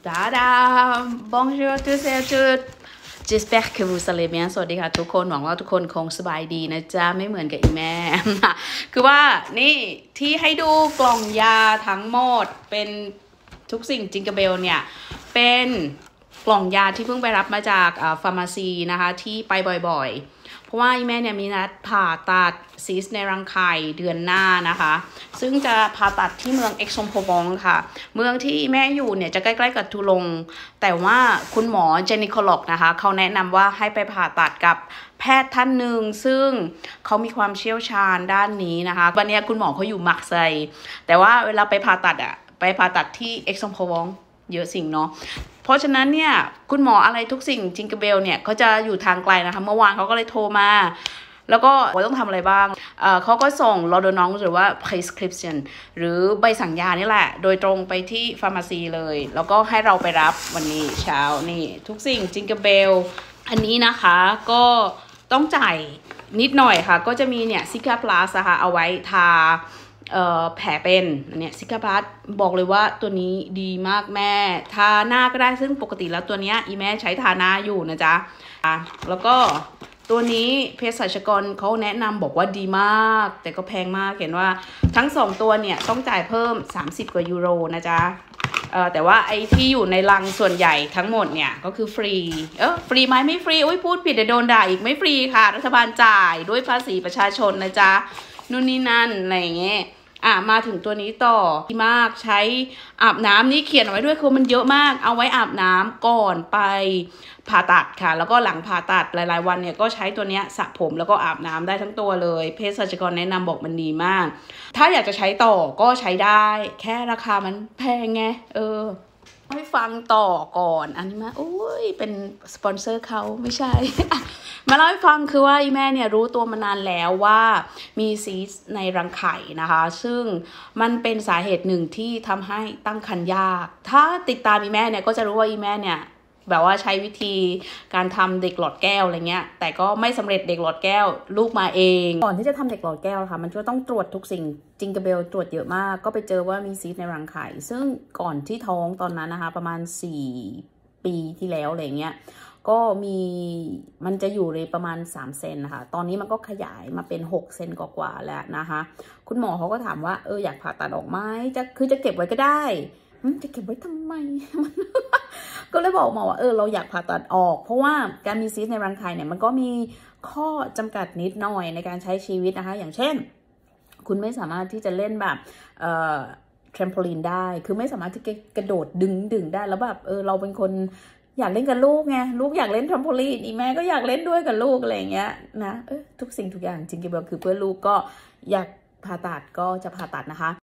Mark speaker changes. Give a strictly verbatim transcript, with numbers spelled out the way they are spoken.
Speaker 1: Tada! Bonjour à tous et à toutes J'espère que vous allez bien สวัสดีค่ะทุกคนหวังว่าทุกคนคงสบายดีนะจ๊ะไม่เหมือนกับอีแม่ คือว่านี่ที่ให้ดูกล่องยาทั้งหมดเป็นทุกสิ่งจิงเกอร์เบลเนี่ยเป็นกล่องยาที่เพิ่งไปรับมาจากฟาร์มาซีนะคะที่ไปบ่อยๆเพราะว่าอีแม่เนี่ยมีนัดผ่าตัดซีสในรังไข่เดือนหน้านะคะซึ่งจะผ่าตัดที่เมืองเอ็กซอมโพวองค่ะเมืองที่แม่อยู่เนี่ยจะใกล้ๆกับทูลงแต่ว่าคุณหมอเจนิโคลอกนะคะเขาแนะนำว่าให้ไปผ่าตัดกับแพทย์ท่านหนึ่งซึ่งเขามีความเชี่ยวชาญด้านนี้นะคะวันนี้คุณหมอเขาอยู่มักไซแต่ว่าเวลาไปผ่าตัดอะไปผ่าตัดที่เอ็กซอมโพวองเยอะสิ่งเนาะเพราะฉะนั้นเนี่ยคุณหมออะไรทุกสิ่งจิงเกอร์เบลเนี่ยเขาจะอยู่ทางไกลนะคะเมื่อวานเขาก็เลยโทรมาแล้วก็ว่าต้องทำอะไรบ้าง เอ่อเขาก็ส่งลอโดนองหรือว่า prescription หรือใบสั่งยานี่แหละโดยตรงไปที่ฟาร์มาซีเลยแล้วก็ให้เราไปรับวันนี้เช้านี่ทุกสิ่งจิงเกอร์เบลอันนี้นะคะก็ต้องจ่ายนิดหน่อยค่ะก็จะมีเนี่ยซิกาพลัสนะคะเอาไว้ทาเอ่อแผลเป็นเนี่ยซิกาพลัสบอกเลยว่าตัวนี้ดีมากแม่ทาหน้าก็ได้ซึ่งปกติแล้วตัวเนี้ยอีแม่ใช้ทาหน้าอยู่นะจ๊ะแล้วก็ตัวนี้เภสัชกรเขาแนะนำบอกว่าดีมากแต่ก็แพงมากเห็นว่าทั้งสองตัวเนี่ยต้องจ่ายเพิ่มสามสิบกว่ายูโรนะจ๊ะเออแต่ว่าไอ้ที่อยู่ในลังส่วนใหญ่ทั้งหมดเนี่ยก็คือฟรีเออฟรีไหมไม่ฟรีโอ้ยพูดผิดเดี๋ยวโดนด่าอีกไม่ฟรีค่ะรัฐบาลจ่ายด้วยภาษีประชาชนนะจ๊ะนู่นนี่นั่นอะไรอย่างเงี้ยอ่ะมาถึงตัวนี้ต่อดีมากใช้อาบน้ำนี่เขียนเอาไว้ด้วยคือมันเยอะมากเอาไว้อาบน้ำก่อนไปผ่าตัดค่ะแล้วก็หลังผ่าตัดหลายๆวันเนี่ยก็ใช้ตัวเนี้ยสระผมแล้วก็อาบน้ำได้ทั้งตัวเลยเภสัชกรแนะนำบอกมันดีมากถ้าอยากจะใช้ต่อก็ใช้ได้แค่ราคามันแพงไงเออให้ฟังต่อก่อนอันนี้มาโอ้ยเป็นสปอนเซอร์เขาไม่ใช่ มาเล่าให้ฟังคือว่าอีแม่เนี่ยรู้ตัวมานานแล้วว่ามีซีสในรังไข่นะคะซึ่งมันเป็นสาเหตุหนึ่งที่ทำให้ตั้งครรภ์ยากถ้าติดตามอีแม่เนี่ยก็จะรู้ว่าอีแม่เนี่ยแบบว่าใช้วิธีการทำเด็กหลอดแก้วอะไรเงี้ยแต่ก็ไม่สำเร็จเด็กหลอดแก้วลูกมาเองก่อนที่จะทำเด็กหลอดแก้วค่ะมันจะต้องตรวจทุกสิ่งจิงเกอร์เบลตรวจเยอะมากก็ไปเจอว่ามีซีสในรังไข่ซึ่งก่อนที่ท้องตอนนั้นนะคะประมาณสี่ปีที่แล้วอะไรเงี้ยก็มีมันจะอยู่ในประมาณสามเซนนะคะตอนนี้มันก็ขยายมาเป็นหกเซนกว่าๆแล้วนะคะคุณหมอเขาก็ถามว่าเอออยากผ่าตัดออกไหมจะคือจะเก็บไว้ก็ได้จะเก็บไว้ทำไม ก็เลยบอกหมอว่าเออเราอยากผ่าตัดออกเพราะว่าการมีซีสในรังไข่เนี่ยมันก็มีข้อจำกัดนิดหน่อยในการใช้ชีวิตนะคะอย่างเช่นคุณไม่สามารถที่จะเล่นแบบเอ่อเทรมโพลีนได้คือไม่สามารถที่จะกระโดดดึงดึงได้แล้วแบบเออเราเป็นคนอยากเล่นกับลูกไงลูกอยากเล่นเทรมโพลีนอีแม่ก็อยากเล่นด้วยกับลูกอะไรอย่างเงี้ยนะเออทุกสิ่งทุกอย่างจริงๆคือเพื่อลูกก็อยากผ่าตัดก็จะผ่าตัดนะคะ